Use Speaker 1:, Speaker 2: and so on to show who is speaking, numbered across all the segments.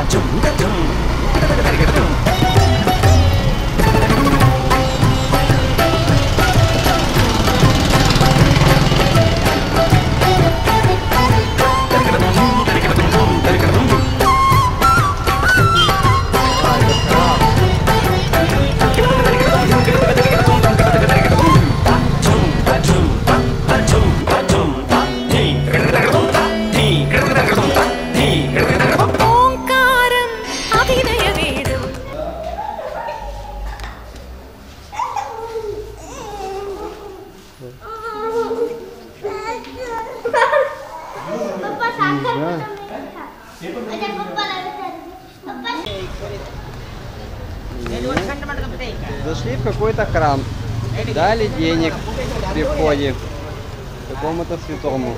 Speaker 1: Зашли в какой-то храм, дали денег при входе к какому-то святому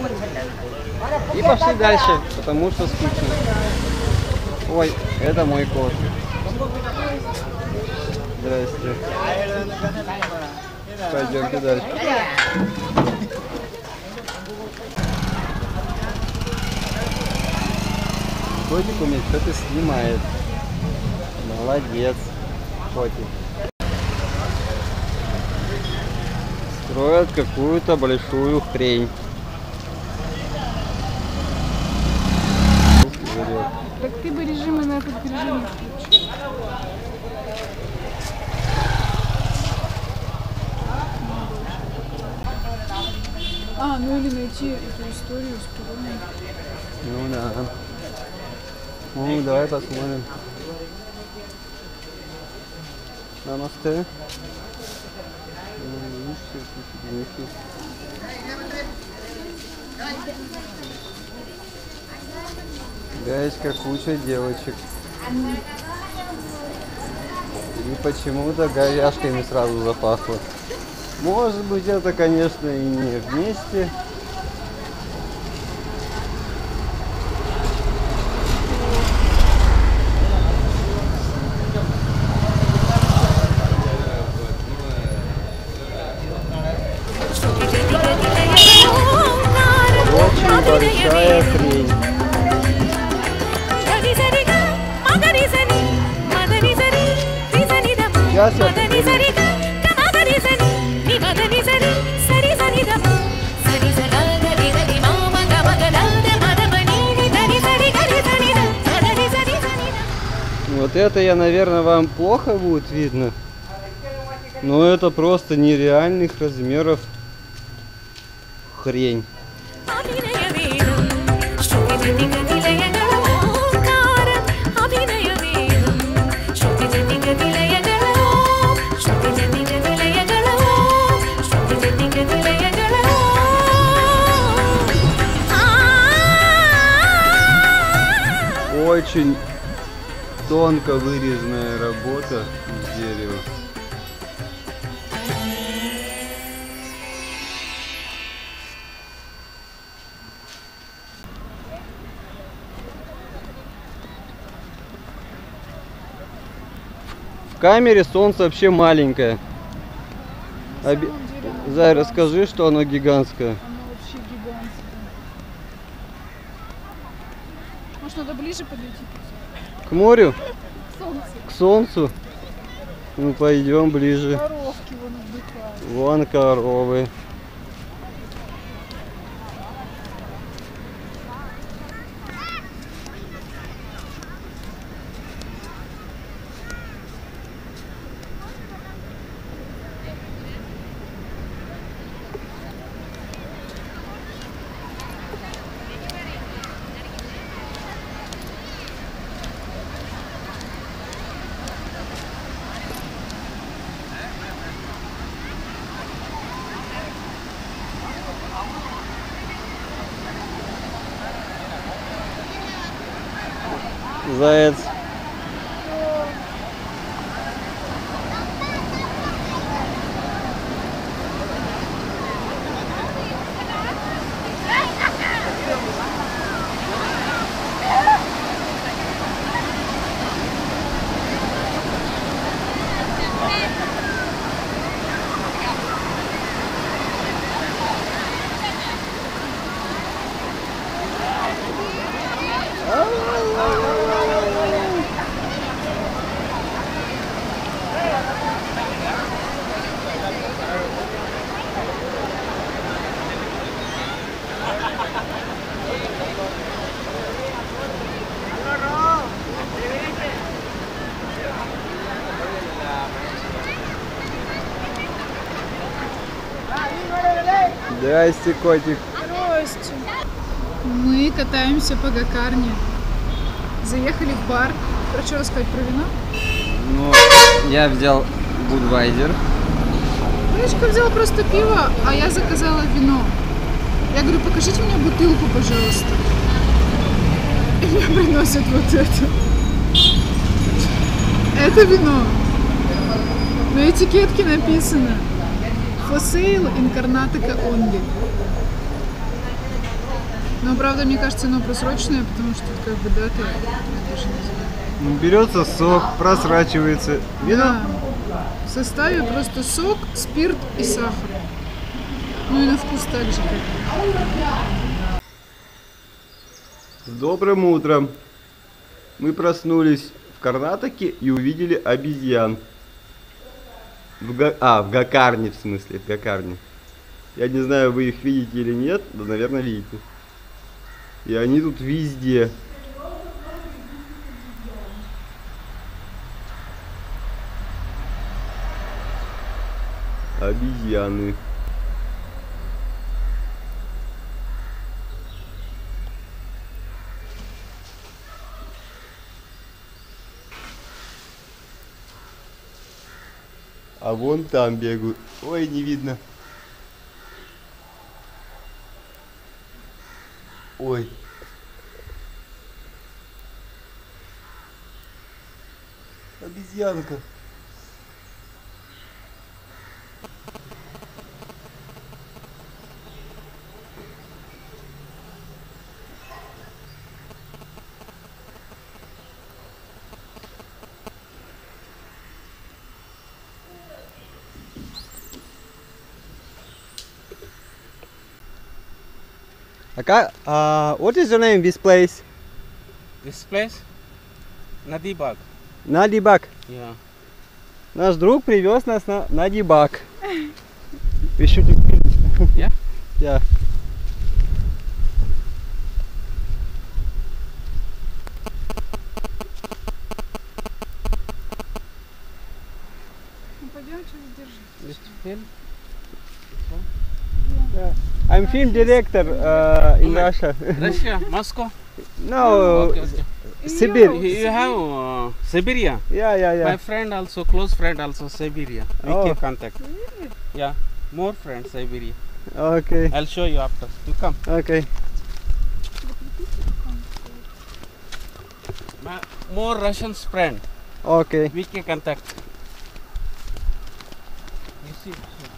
Speaker 1: и пошли дальше, потому что скучно. Ой, это мой кот. Здрасте. Пойдемте дальше. Котик у меня что-то снимает. Молодец, котик. Строят какую-то большую хрень.
Speaker 2: Так ты бы режимы на этот режим включил. Ну или найти эту историю с Перуной.
Speaker 1: Ну да. Ну давай посмотрим. Намасте. Гаечка, куча девочек. И почему-то говяжками сразу запахло. Может быть, это, конечно, и не вместе. Очень большая хрень. Сейчас я покажу. Вот это я, наверное, вам плохо будет видно. Но это просто нереальных размеров хрень. Очень тонко вырезанная работа из дерева. В камере солнце вообще маленькое. Зай, расскажи, что оно гигантское.
Speaker 2: Оно вообще гигантское. Может, надо ближе подойти?
Speaker 1: К морю?
Speaker 2: К солнцу.
Speaker 1: К солнцу? Ну, пойдем ближе.
Speaker 2: Коровки вон отдыхают.
Speaker 1: Вон коровы. Заяц. Здрасте, котик.
Speaker 2: Здрасте. Мы катаемся по Гакарне. Заехали в бар. Про что рассказать, про вино?
Speaker 1: Ну, я взял Budweiser.
Speaker 2: Девочка взяла просто пиво, а я заказала вино. Я говорю, покажите мне бутылку, пожалуйста. И мне приносят вот это. Это вино. На этикетке написано For sale in Karnataka only. Но правда, мне кажется, оно просроченное, потому что тут как бы дата. Я даже не знаю.
Speaker 1: Берется сок, просрачивается. Вино?
Speaker 2: Да. В составе просто сок, спирт и сахар. Ну и на вкус так же, как.
Speaker 1: С добрым утром. Мы проснулись в Карнатаке и увидели обезьян. В Гакарне, в смысле, в Гакарне. Я не знаю, вы их видите или нет, но, наверное, видите. И они тут везде. Обезьяны. А вон там бегают. Ой, не видно. Ой. Обезьянка. What is the name of this place?
Speaker 3: This place? Nadibag.
Speaker 1: Надибак.
Speaker 3: Yeah.
Speaker 1: Наш друг привез нас на Надибак. We shooting film.
Speaker 3: Yeah?
Speaker 1: Yeah.
Speaker 2: Ну пойдем, что держи.
Speaker 3: This film?
Speaker 1: I'm film director in Russia.
Speaker 3: Russia? Moscow?
Speaker 1: No,
Speaker 3: Okay, okay.
Speaker 1: Sibir.
Speaker 3: You have Siberia.
Speaker 1: Yeah.
Speaker 3: My friend also, close friend also, Siberia. We
Speaker 1: Oh.
Speaker 3: keep contact. Yeah, more friends, Siberia.
Speaker 1: Okay.
Speaker 3: I'll show you after. You come.
Speaker 1: Okay.
Speaker 3: More Russians friend.
Speaker 1: Okay.
Speaker 3: We keep contact. You see.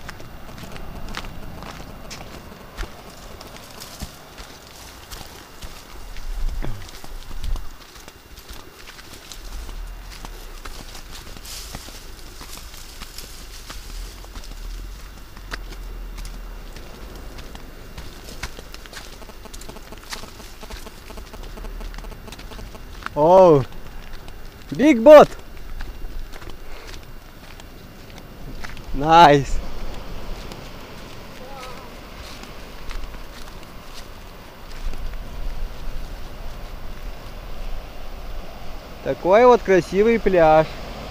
Speaker 1: Oh, big boat. Nice. Такой вот красивый пляж.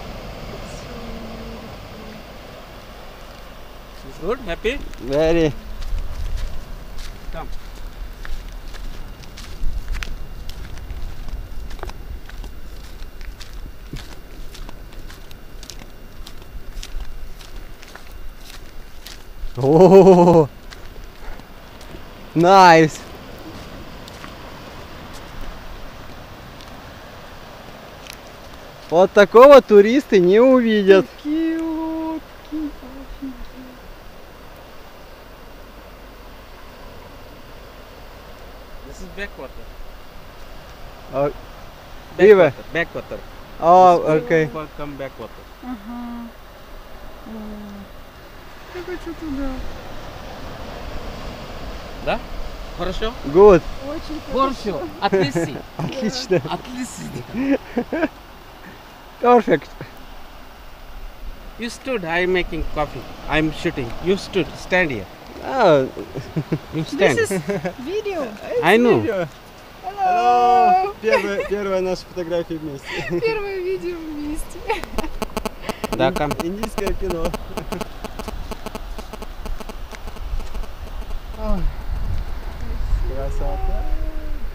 Speaker 3: It's good, happy?
Speaker 1: Very.
Speaker 3: Come.
Speaker 1: Oh, nice. Вот такого туристы не увидят.
Speaker 2: Такие лодки.
Speaker 3: This is backwater.
Speaker 1: River.
Speaker 3: Backwater.
Speaker 1: Oh, okay.
Speaker 3: Come backwater.
Speaker 2: Ага. О, я хочу туда.
Speaker 3: Да? Хорошо?
Speaker 1: Good.
Speaker 2: Очень
Speaker 3: Хорошо. Отлично.
Speaker 1: Отлично.
Speaker 3: Отлично.
Speaker 1: Perfect.
Speaker 3: You stood, I'm making coffee. I'm shooting. You stood, stand here.
Speaker 1: Oh,
Speaker 3: You stand.
Speaker 2: This is video.
Speaker 3: I know.
Speaker 1: Hello. Первая наша фотография вместе.
Speaker 2: Первое видео вместе.
Speaker 3: Да, come.
Speaker 1: Индийское кино.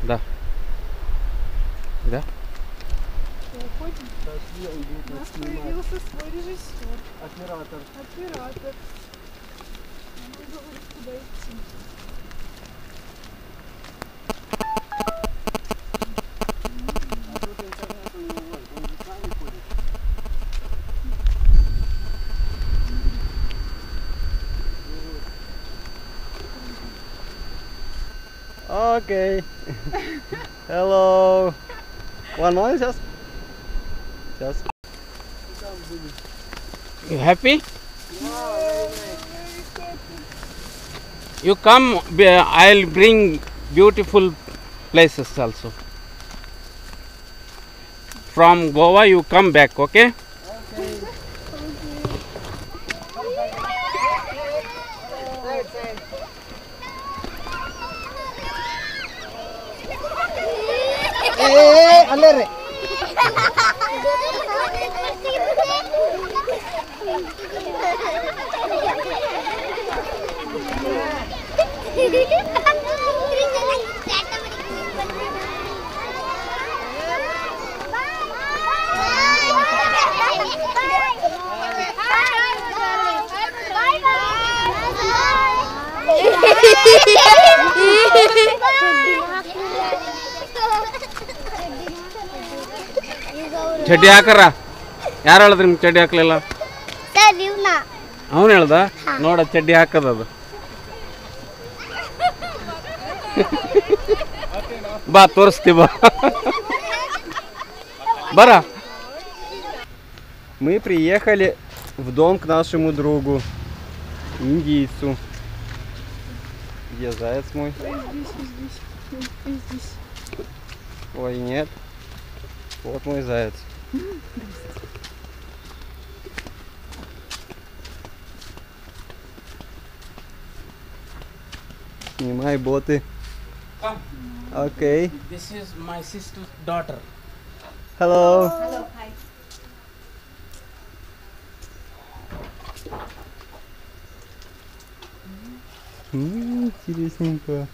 Speaker 3: Да. Да?
Speaker 2: Уходим. У нас появился свой режиссер.
Speaker 1: Оператор.
Speaker 2: Оператор. Он говорит, куда идти.
Speaker 1: А тут интернет у него, он же с нами ходит. Окей. Hello. One moment, сейчас. Сейчас.
Speaker 3: You happy? You come, I'll bring beautiful places also. From Goa you come back, okay?
Speaker 1: Allere.
Speaker 3: ಚಡ್ಡಿ ಹಾಕರ ಯಾರು ಹೇಳಿದ್ರು ನಿಮ್ಗೆ ಚಡ್ಡಿ ಹಾಕ್ಲಿಲ್ಲ ಅವನು ಹೇಳ್ದ ನೋಡ ಚಡ್ಡಿ ಹಾಕದದು ಬಾ ತೋರಿಸ್ತಿ ಬಾ бара.
Speaker 1: Мы приехали в дом к нашему другу, индийцу. Где заяц мой?
Speaker 2: Здесь.
Speaker 1: Ой, нет. Вот мой заяц. Снимай боты.
Speaker 3: Come.
Speaker 1: Окей.
Speaker 3: This is my sister's daughter.
Speaker 1: Hello. Интересненько.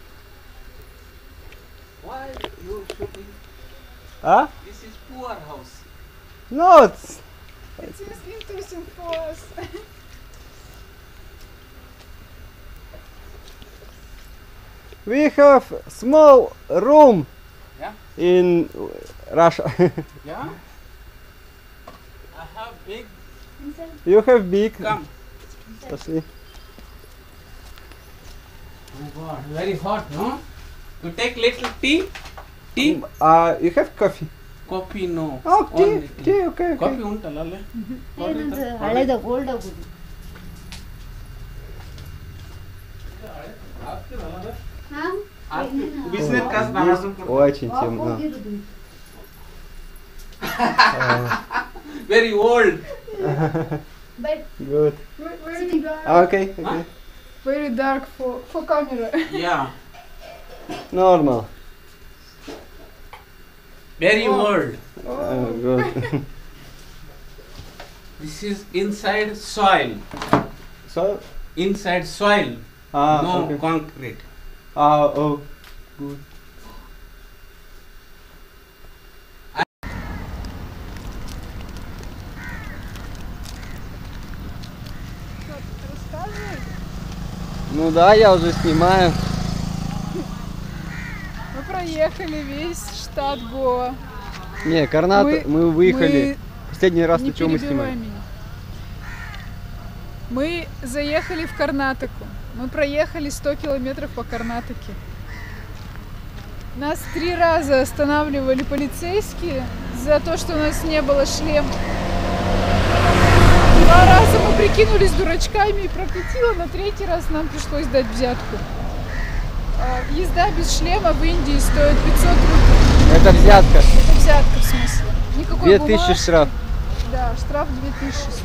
Speaker 3: Why you shooting?
Speaker 1: А?
Speaker 3: This is poor house.
Speaker 1: No, it's...
Speaker 2: It is interesting for us.
Speaker 1: We have small room
Speaker 3: Yeah?
Speaker 1: in Russia.
Speaker 3: Yeah? I have big.
Speaker 1: You have big.
Speaker 3: Come.
Speaker 1: Пошли.
Speaker 3: Oh God, very hot, no? You take little tea? Tea?
Speaker 1: You have coffee?
Speaker 3: Coffee, no.
Speaker 1: Oh, tea,
Speaker 3: Only
Speaker 1: tea, okay,
Speaker 3: Coffee
Speaker 1: okay.
Speaker 3: ಉಂಟಲ್ಲ ಅಲ್ಲೇ?
Speaker 4: ಹಳೆದ ಗೋಲ್ಡ್ ಆಗುದು
Speaker 3: ಬಿಸಿನೀರು ಕಾಸು ನಾನು
Speaker 1: Есть очень темно.
Speaker 3: Very old.
Speaker 1: Good.
Speaker 2: Very dark.
Speaker 1: Okay, okay.
Speaker 2: Very dark for camera.
Speaker 3: Yeah.
Speaker 1: Normal.
Speaker 3: Very old.
Speaker 1: Good.
Speaker 3: This is inside soil.
Speaker 1: So,
Speaker 3: Inside soil. No
Speaker 1: okay.
Speaker 3: concrete.
Speaker 1: Oh, good.
Speaker 2: Рассказывай.
Speaker 1: Ну да, я уже снимаю.
Speaker 2: Мы проехали весь штат Гоа.
Speaker 1: Не, Карнат, мы выехали. Последний раз
Speaker 2: Не
Speaker 1: ты что мы
Speaker 2: перебивай
Speaker 1: снимали?
Speaker 2: меня. Мы заехали в Карнатаку. Мы проехали 100 километров по Карнатаке. Нас 3 раза останавливали полицейские за то, что у нас не было шлема. 2 раза мы прикинулись дурачками и прокатило, на 3-й раз нам пришлось дать взятку. Езда без шлема в Индии стоит 500 рублей.
Speaker 1: Это взятка.
Speaker 2: Это взятка в смысле. Никакой
Speaker 1: 2000
Speaker 2: бумажки.
Speaker 1: штраф.
Speaker 2: Да, штраф 2000 стоит.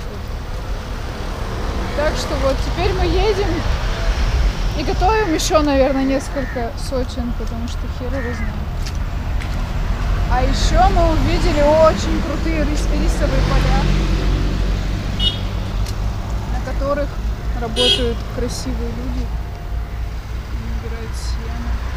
Speaker 2: Так что вот теперь мы едем и готовим еще, наверное, несколько сотен, потому что хер его знает. А еще мы увидели очень крутые рисовые поля, на которых работают красивые люди, набирают сено.